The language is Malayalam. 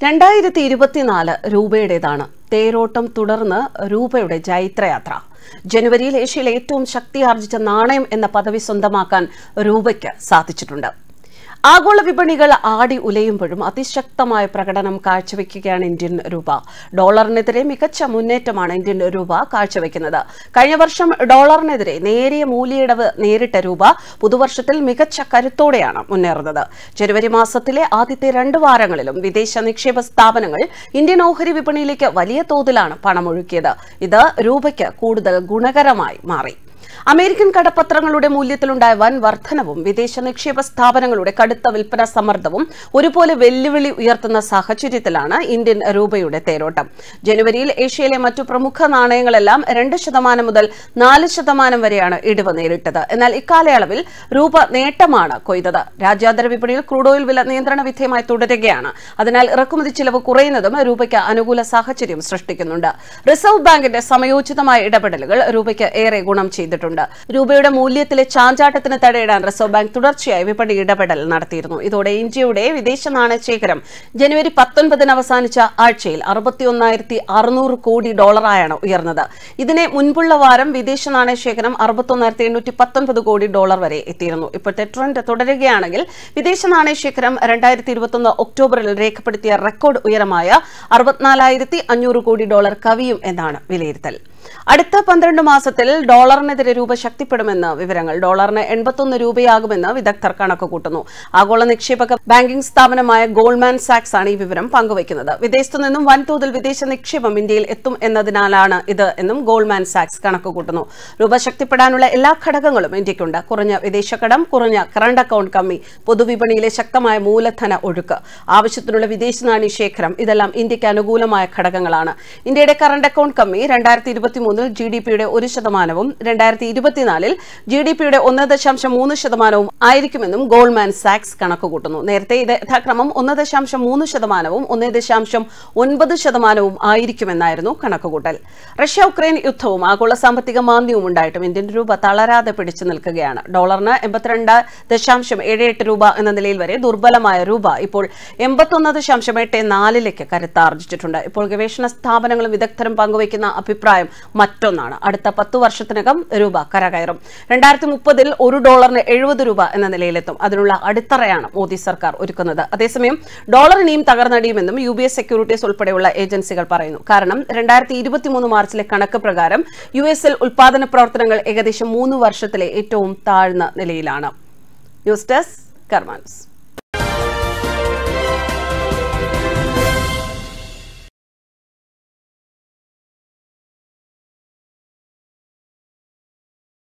2024 രൂപയുടേതാണ്. തേരോട്ടം തുടർന്ന് രൂപയുടെ ജൈത്രയാത്ര. ജനുവരിയിൽ ഏഷ്യയിലെ ഏറ്റവും ശക്തിയാർജിച്ച നാണയം എന്ന പദവി സ്വന്തമാക്കാൻ രൂപയ്ക്ക് സാധിച്ചിട്ടുണ്ട്. ആഗോള വിപണികൾ ആടി ഉലയുമ്പോഴും അതിശക്തമായ പ്രകടനം കാഴ്ചവെക്കുകയാണ് ഇന്ത്യൻ രൂപ. ഡോളറിനെതിരെ മികച്ച മുന്നേറ്റമാണ് ഇന്ത്യൻ രൂപ കാഴ്ചവെക്കുന്നത്. കഴിഞ്ഞ വർഷം ഡോളറിനെതിരെ നേരിയ മൂല്യയിടവ് നേരിട്ട രൂപ പുതുവർഷത്തിൽ മികച്ച കരുത്തോടെയാണ് മുന്നേറുന്നത്. ജനുവരി മാസത്തിലെ ആദ്യത്തെ 2 വാരങ്ങളിലും വിദേശ നിക്ഷേപ സ്ഥാപനങ്ങൾ ഇന്ത്യൻ ഓഹരി വിപണിയിലേക്ക് വലിയ തോതിലാണ് പണമൊഴുക്കിയത്. ഇത് രൂപയ്ക്ക് കൂടുതൽ ഗുണകരമായി മാറി. അമേരിക്കൻ കടപ്പത്രങ്ങളുടെ മൂല്യത്തിലുണ്ടായ വൻ വർധനവും വിദേശ നിക്ഷേപ സ്ഥാപനങ്ങളുടെ കടുത്ത വിൽപ്പന സമ്മർദ്ദവും ഒരുപോലെ വെല്ലുവിളി ഉയർത്തുന്ന സാഹചര്യത്തിലാണ് ഇന്ത്യൻ രൂപയുടെ തേരോട്ടം. ജനുവരിയിൽ ഏഷ്യയിലെ മറ്റു പ്രമുഖ നാണയങ്ങളെല്ലാം 2% മുതൽ 4% വരെയാണ് ഇടിവ് നേരിട്ടത്. എന്നാൽ ഇക്കാലയളവിൽ രൂപ നേട്ടമാണ് കൊയ്തത്. രാജ്യാന്തര വിപണിയിൽ ക്രൂഡ് ഓയിൽ വില നിയന്ത്രണ വിധേയമായി തുടരുകയാണ്. അതിനാൽ ഇറക്കുമതി ചിലവ് കുറയുന്നതും രൂപയ്ക്ക് അനുകൂല സാഹചര്യം സൃഷ്ടിക്കുന്നുണ്ട്. റിസർവ് ബാങ്കിന്റെ സമയോചിതമായ ഇടപെടലുകൾ രൂപയ്ക്ക് ഏറെ ഗുണം ചെയ്തിട്ടുണ്ട്. രൂപയുടെ മൂല്യത്തിലെ ചാഞ്ചാട്ടത്തിന് തടയിടാൻ റിസർവ് ബാങ്ക് തുടർച്ചയായി വിപണി ഇടപെടൽ നടത്തിയിരുന്നു. ഇതോടെ ഇന്ത്യയുടെ വിദേശ നാണയ ശേഖരം ജനുവരി 19 അവസാനിച്ച ആഴ്ചയിൽ $61,600 കോടി ഉയർന്നത്. ഇതിനെ മുൻപുള്ള വാരം വിദേശ നാണയ ശേഖരം $61,819 കോടി വരെ എത്തിയിരുന്നു. ഇപ്പോഴത്തെ ട്രെൻഡ് തുടരുകയാണെങ്കിൽ വിദേശ നാണയ ശേഖരം 2021 ഒക്ടോബറിൽ രേഖപ്പെടുത്തിയ റെക്കോർഡ് ഉയരമായ $64,500 കോടി കവിയും എന്നാണ് വിലയിരുത്തൽ. അടുത്ത 12 മാസത്തിൽ ഡോളറിനെതിരെ രൂപ ശക്തിപ്പെടുമെന്ന് വിവരങ്ങൾ. ഡോളറിന് 81 രൂപയാകുമെന്ന് വിദഗ്ധർ കണക്കുകൂട്ടുന്നു. ആഗോള നിക്ഷേപക ബാങ്കിംഗ് സ്ഥാപനമായ ഗോൾഡ്മാൻ സാക്സ് ആണ് ഈ വിവരം പങ്കുവയ്ക്കുന്നത്. വിദേശത്തു നിന്നും വൻതോതിൽ വിദേശ നിക്ഷേപം ഇന്ത്യയിൽ എത്തും എന്നതിനാലാണ് ഇത് എന്നും ഗോൾഡ്മാൻ സാക്സ് കണക്കുകൂട്ടുന്നു. രൂപ ശക്തിപ്പെടാനുള്ള എല്ലാ ഘടകങ്ങളും ഇന്ത്യക്കുണ്ട്. കുറഞ്ഞ വിദേശകടം, കുറഞ്ഞ കറണ്ട് അക്കൌണ്ട് കമ്മി, പൊതുവിപണിയിലെ ശക്തമായ മൂലധന ഒഴുക്ക്, ആവശ്യത്തിനുള്ള വിദേശ നാണ്യ ശേഖരം, ഇതെല്ലാം ഇന്ത്യക്ക് അനുകൂലമായ ഘടകങ്ങളാണ്. ഇന്ത്യയുടെ കറണ്ട് അക്കൌണ്ട് കമ്മി 2023 ജിഡിപിയുടെ 1%, 2024 ജിഡിപിയുടെ 1.3% ആയിരിക്കുമെന്നും ഗോൾഡ്മാൻ സാക്സ് കണക്കുകൂട്ടുന്നു. നേരത്തെ ഇത് യഥാക്രമം 1.3%, 1.9% ആയിരിക്കുമെന്നായിരുന്നു കണക്കുകൂട്ടൽ. റഷ്യ ഉക്രൈൻ യുദ്ധവും ആഗോള സാമ്പത്തിക മാന്ദ്യവും ഉണ്ടായിട്ടും ഇന്ത്യൻ രൂപ തളരാതെ പിടിച്ചു നിൽക്കുകയാണ്. ഡോളറിന് 82.78 രൂപ എന്ന നിലയിൽ വരെ ദുർബലമായ രൂപ ഇപ്പോൾ 81.84 കരുത്താർജിച്ചിട്ടുണ്ട്. ഇപ്പോൾ ഗവേഷണ സ്ഥാപനങ്ങളും വിദഗ്ധരും പങ്കുവയ്ക്കുന്ന അഭിപ്രായം മറ്റൊന്നാണ്. അടുത്ത 10 വർഷത്തിനകം രൂപ കരകയറും. 2030 $1 70 രൂപ എന്ന നിലയിലെത്തും. അതിനുള്ള അടിത്തറയാണ് മോദി സർക്കാർ ഒരുക്കുന്നത്. അതേസമയം ഡോളർ ഇനിയും തകർന്നടിയുമെന്നും UBS സെക്യൂരിറ്റീസ് ഉൾപ്പെടെയുള്ള ഏജൻസികൾ പറയുന്നു. കാരണം 2023 മാർച്ചിലെ കണക്ക് പ്രകാരം US-ൽ ഉൽപാദന പ്രവർത്തനങ്ങൾ ഏകദേശം 3 വർഷത്തിലെ ഏറ്റവും താഴ്ന്ന നിലയിലാണ്. News desk കർമാൻസ്.